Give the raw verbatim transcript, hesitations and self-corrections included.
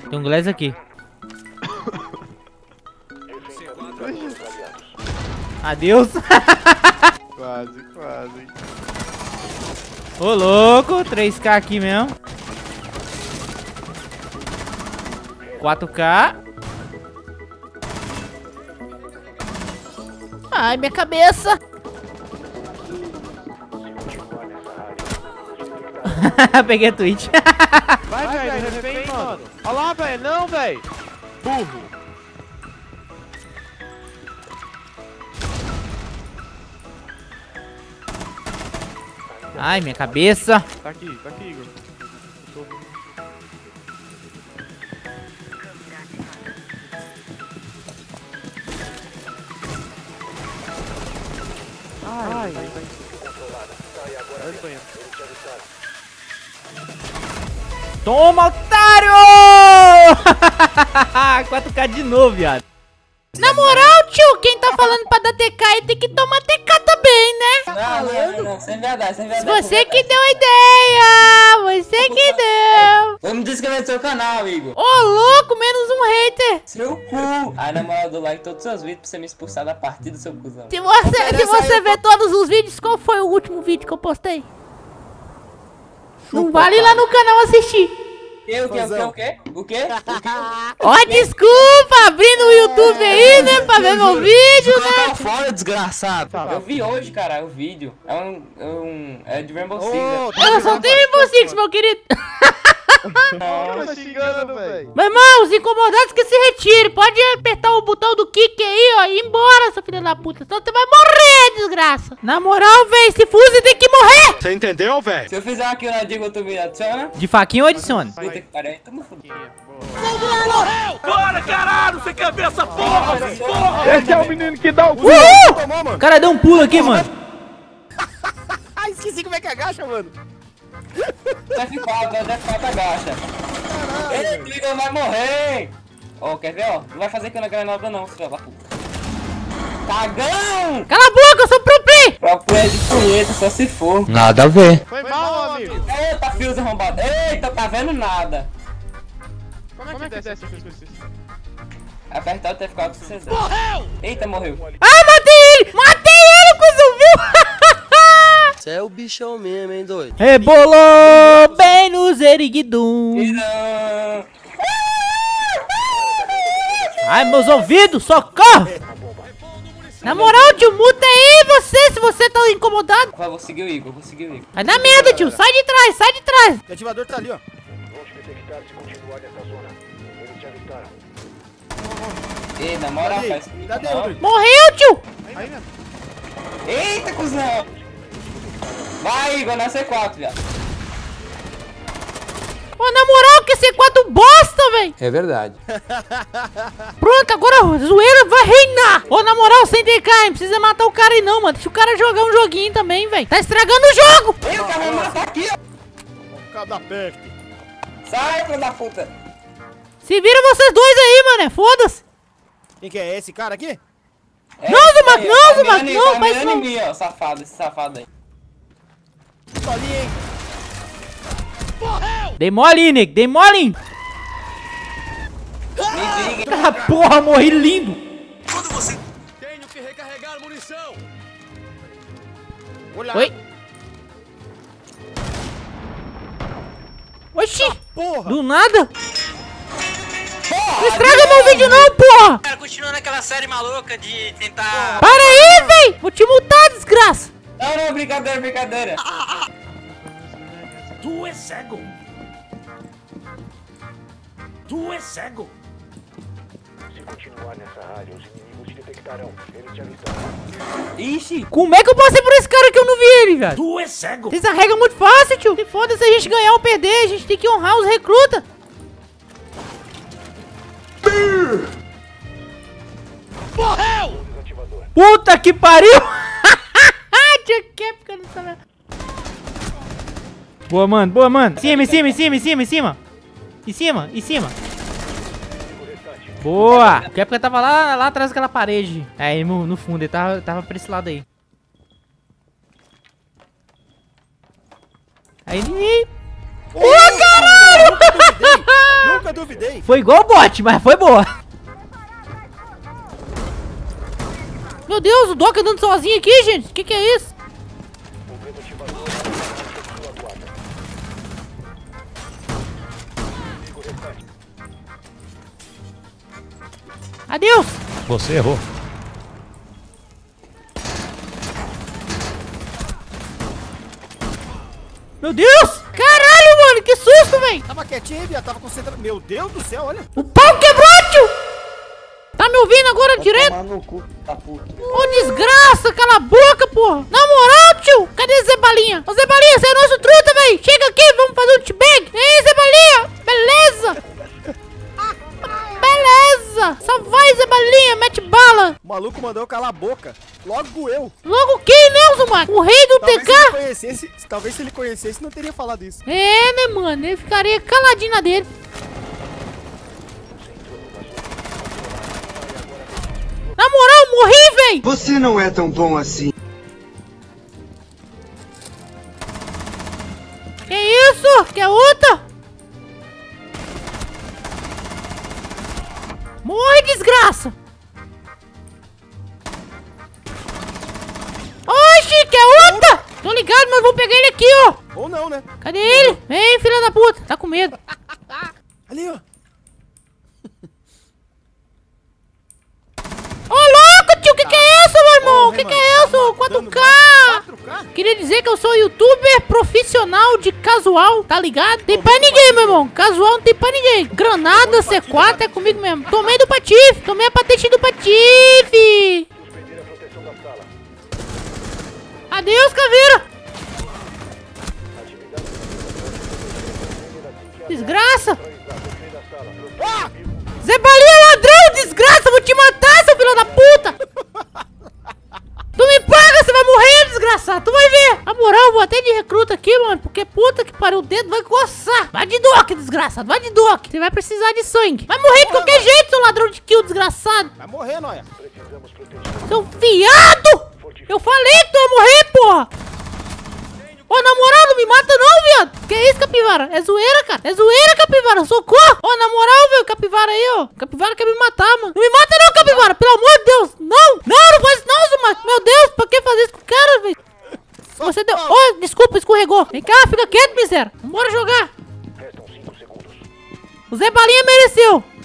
Tem um Glass aqui. Adeus. Quase, quase. Ô, louco. três K aqui mesmo. quatro K. Ai, minha cabeça. Peguei a Twitch. Vai, velho, refém, mano. Olha lá, velho. Não, velho. Burro. Ai, minha cabeça. Tá aqui, tá aqui, Igor. Ai, ai, ai. Toma, otário! quatro K de novo, viado. Na moral, tio, quem tá falando pra dar T K aí tem que tomar T K também, né? Não, não, não, sem verdade, sem verdade. Você que deu a ideia! Você que deu! Vamos me inscrever no seu canal, Igor. Ô, louco, menos um hater! Seu cu! Aí na moral do like todos os seus vídeos pra você me expulsar da partida, seu cuzão. Se você, se você ver todos os vídeos, qual foi o último vídeo que eu postei? Não vale ir lá no canal assistir. O quê? O quê? O quê? O quê? O quê? Ó, desculpa, abrindo o YouTube aí, né, pra ver meu vídeo, né? Fora, desgraçado. Eu vi hoje, cara, o vídeo. É um... É, um, é de Rainbow Six. Eu só tenho Rainbow Six, meu querido. Tá xingando, velho. Meu irmão, os incomodados que se retire. Pode apertar o botão do kick aí, ó, e ir embora, seu filho da puta. Senão você vai morrer, desgraça. Na moral, velho, se fuse tem que morrer. Você entendeu, velho? Se eu fizer aqui na Digo, tu me adiciona? De faquinha ou adiciona? Puta que pariu, aí tamo fudido. Bora, caralho! Você quer ver essa porra? Porra! Esse é o menino que dá o cu. Uhul! O cara deu um pulo aqui, mano. Ai, esqueci como é que agacha, mano. F quatro, F quatro agacha. Ele clica, vai morrer. Ó, quer ver, ó? Não vai fazer aqui na granada não, filho da puta. Cagão! Cala a boca, eu sou pro play. Pra play de punheta, só se for. Nada a ver. Foi mal, amigo. Eita, fios arrombado. Eita, tá vendo nada. Como é que desce esse? Apertar o F quatro pra você ver. Morreu! Eita, morreu. Ah, matei ele! Matei ele, cuzão, viu? Você é o bichão mesmo, hein, doido? Rebolou bem no zeriguidum. Não. Ai, meus ouvidos, socorro! Na moral, tio, muta aí você, se você tá incomodado. Vai, vou seguir o Igor, vou seguir o Igor. Vai dar merda, tio, sai de trás, sai de trás. O ativador tá ali, ó. Ei, na moral, Cadê? faz. Cadê, Não. Rodrigo? Morreu, tio. Aí mesmo. Eita, cuzão! Vai, Igor, na C quatro, viado. Ô, na moral, que C quatro bosta, velho. É verdade. Pronto, agora a zoeira vai reinar. Ô, na moral, sem T K, não precisa matar o cara aí não, mano. Deixa o cara jogar um joguinho também, velho. Tá estragando o jogo. Ei, o cara vai matar aqui, ó. O cabo da peste. Sai, filho da puta. Se vira vocês dois aí, mano, foda-se. Quem que é esse cara aqui? É, Não, Zumac, aí, não, tá Zumac, mirando- não, tá faz mirando não. em mim, ó, safado, esse safado aí. Tô ali, hein? Dei mole, Nick, dei mole. Me diga. Ah, porra, morri lindo. Tenho que recarregar munição! Olha. Oi. Oxi, Porra. do nada. Não estraga meu vídeo não, porra. Cara, continua naquela série maluca de tentar... Para aí, véi. Vou te multar, desgraça. Não, não, brincadeira, brincadeira. Tu é cego! Tu é cego! Se continuar nessa área, os inimigos te detectarão. Eles te avisarão. Ixi. Como é que eu passei por esse cara que eu não vi ele, velho? Tu é cego! Essa regra é muito fácil, tio. Se foda se a gente ganhar ou perder, a gente tem que honrar os recrutas. Morreu! Desativador. Puta que pariu. Tinha que ficar nessa merda. Boa, mano, boa, mano. Em cima, em cima, em cima, em cima, em cima. Em cima, em cima. Boa. O Kepka tava lá, lá atrás daquela parede. É, aí no, no fundo, ele tava, tava pra esse lado aí. Aí ele... Ô, caralho! Nunca duvidei. Nunca duvidei. duvidei. Foi igual o bot, mas foi boa. Meu Deus, o Doc andando sozinho aqui, gente. Que que é isso? Adeus. Você errou. Meu Deus! Caralho, mano, que susto, velho! Tava quietinho, viado. Tava concentrado. Meu Deus do céu, olha. O pau quebrou, tio! Tá me ouvindo agora direto? Tomar no cu, tá puto. Ô, desgraça, cala a boca, porra! Na moral, tio, cadê Zé Balinha? Ô, Zé Balinha, você é nosso truta, velho! Chega aqui, vamos fazer um t-bag! E aí, Zé Balinha? Beleza? Beleza! Só vai, Zé Balinha, mete bala! O maluco mandou eu calar a boca. Logo eu. Logo quem, Nelson, mano? O rei do Talvez T K? se ele conhecesse, talvez se ele conhecesse, não teria falado isso. É, né, mano? Ele ficaria caladinho na dele. Na moral, morri, véi! Você não é tão bom assim. Que isso? Quer outra? Morre, desgraça! Oxi, quer outra? Tô ligado, mas vou pegar ele aqui, ó. Ou não, né? Cadê ele? Vem, filha da puta. Tá com medo. Ali, ó. Ô, louco, tio, que que é isso, meu irmão? Que que é isso? quatro K. quatro K? Queria dizer que eu sou youtuber profissional de casual, tá ligado? Tem pra ninguém, meu irmão. Casual não tem pra ninguém. Granada C quatro é comigo mesmo. Tomei do Patife. Tomei a patente do Patife. Adeus, caveira. Desgraça. Ah! Zé Balinha, ladrão, desgraça. Vou te matar, seu filho da puta. Tu me paga, você vai morrer, desgraçado. Tu vai ver. Na moral, eu vou até de recruta aqui, mano. Porque puta que pariu, o dedo vai coçar. Vai de doc, desgraçado. Vai de doc. Você vai precisar de sangue. Vai morrer de qualquer jeito, seu ladrão de kill, desgraçado. Vai morrer, Noia. Seu fiado. Eu falei que tu ia morrer, porra. Ô, na moral, não me mata não, viado. Que isso, capivara? É zoeira, cara. É zoeira, capivara. Socorro. Ô, na moral, velho, capivara aí, ó. Capivara quer me matar, mano. Não me mata não, capivara. Pelo amor de Deus. Não. Não, não faz isso não, Zumar. Meu Deus, pra que fazer isso com o cara, velho? Você deu... Ô, desculpa, escorregou. Vem cá, fica quieto, miséria. Vambora jogar. O Zé Balinha mereceu.